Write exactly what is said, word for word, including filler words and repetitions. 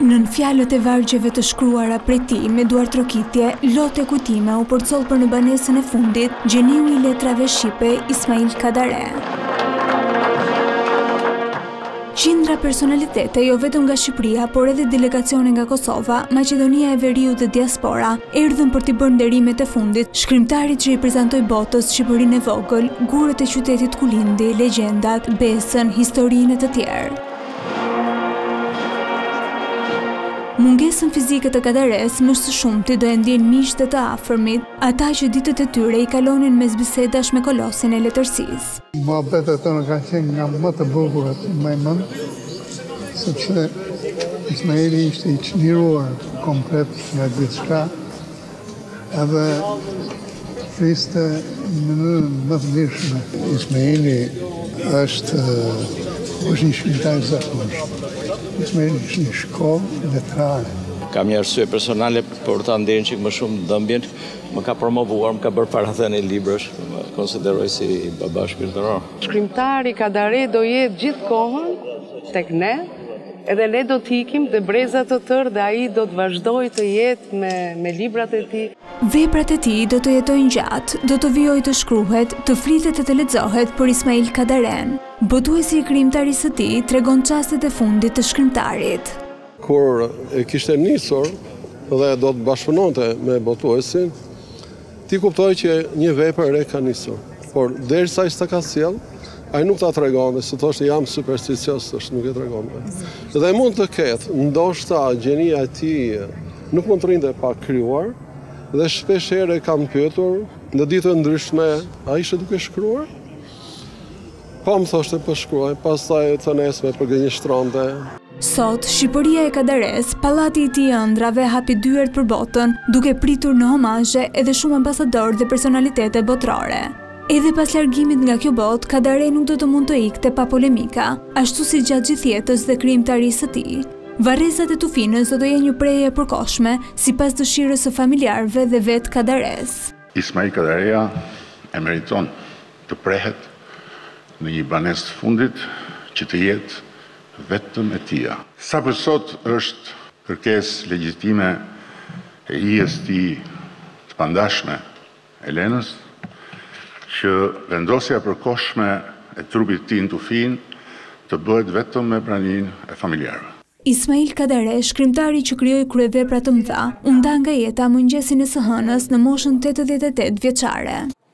Nën fjalët e vargjeve të shkruara prej tij me duar trokitje, lotë e kujtime u përcoll për në banesën e fundit gjeniu i letrave shqipe Ismail Kadare. Qindra personalitete jo vetëm nga Shqipëria, por edhe delegacione nga Kosova, Maqedonia e Veriut dhe diaspora, erdhën për t'i bërë nderimet e fundit shkrimtarit që i prezantoi botës Shqipërinë e vogël, gurët e qytetit ku lindi, legjendat, besën, historinë e të tjerë. Mungesën fizike të Kadares më së shumti do e ndjen miqtë të afërmit, ata që ditët e tyre i kalonin mes bisedash me kolosin e letërsisë. Muhabetet tonë ka qenë nga më të bukurat më e mend, sepse Ismaili ishte i çliruar komplet nga gjithçka, edhe fliste në mënyrë më të lirshme. Ismaili është është një shkrimtar i zakonshëm. Ismaili është një shkollë letrare. Kam një arsye personale për ta ndenjë çik më shumë dëmbjen, më ka promovuar, më ka bërë parathënie librash, më konsideroj si baba shpirtëror. Shkrimtari Kadare do jetë gjithkohën tek ne, edhe ne do t'ikim dhe brezat të tërë dhe ai do të vazhdojë të jetë me, me librat e tij. Veprat e tij do të jetojnë gjatë, do të vijojë të shkruhet, të flitet e të lexohet për Ismail Kadaren. Botuesi i krijimtarisë së tij tregon çastet e fundit të shkrimtarit. Kur e kishte nisur dhe do të bashkëpunonte me botuesin, ti kuptoj që një vepër e re ka nisur. Por derisa ishte ka sjell, ai nuk ta tregonte, se thoshte jam supersticios, është nuk e tregonte. Dhe mund të ketë, ndoshta gjenia e tij nuk mund të rrinte pa krijuar, dhe shpesh herë kam pyetur në ditë ndryshme, a ishte duke shkruar? Po më thoshte po shkruaj, pastaj të nesme për gënjeshtronte. Sot, Shqipëria e Kadares, pallati i tij i ëndrave hapi dyert për botën, duke pritur në homazhe edhe shumë ambasadorë dhe personalitete botërore. Edhe pas largimit nga kjo botë, Kadare nuk do të mund të ikte pa polemika, ashtu si gjatë gjithë jetës dhe krijimtarisë së tij. Varrezat e tufinës do të jenë një preje e përkohshme, sipas dëshirës së familjarëve dhe vetë Kadares. Ismail Kadarea e meriton të prehet në një banesë të fundit që të jetë vetëm e tia. Sa për sot është kërkesë legjitime e hijes tij të pandashme Elenës, që vendosja përkohshme e trupit tij në tufin të bëhet vetëm me praninë e familjarëve. Ismail Kadare, shkrimtari që krijoi kryevepra të mëdha, u nda nga jeta mëngjesin e së hënës në moshën tetëdhjetë e tetë vjeçare.